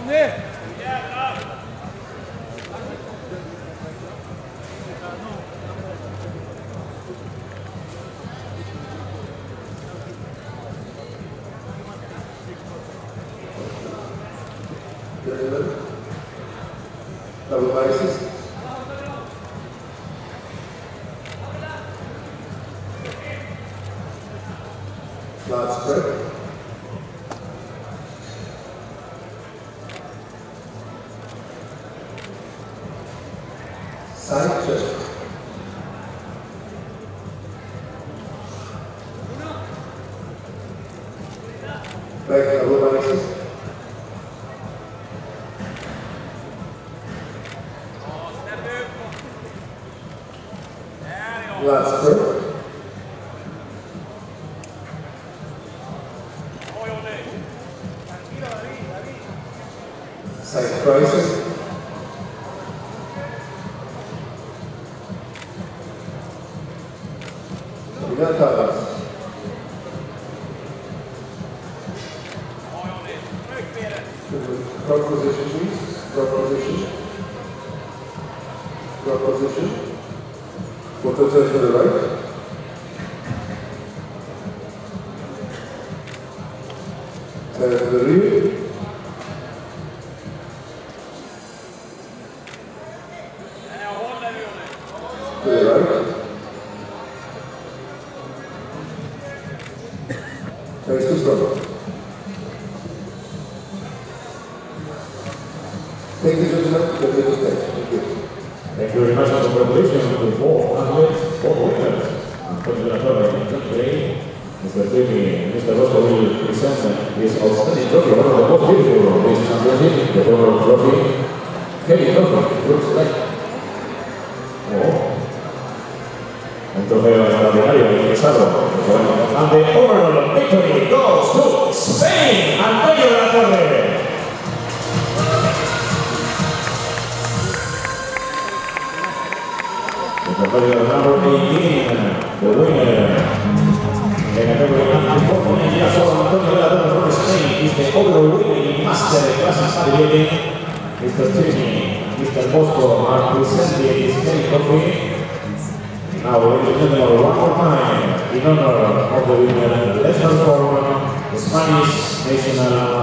Double bases. Flat spread. Side chest. Back double bases. Last spread. Side crisis. Drop position, please. Drop position. Drop position. Quarter turn to the right. Turn to the rear. To the right. Face to front. Thank you, gentlemen. Thank you. Thank you. Thank you very much. Congratulations to both athletes, both winners. Today, Mr. Timmy and Mr. Roscoe will present this outstanding trophy, one of the most beautiful of this championship, the overall trophy. Heavy trophy, looks like. Oh. Un trofeo extraordinario, ingresado. And the overall victory goes to Spain, Antonio de la Torre. Number 18, the winner. The category under 49 years old, Antonio de la Torre from Spain, is the overall winner in master classes bodybuilding. Mr. Timmy and Mr. Bosco are presenting this heavy trophy. Now, ladies and gentlemen, one more time, in honor of the winner, let's perform the Spanish national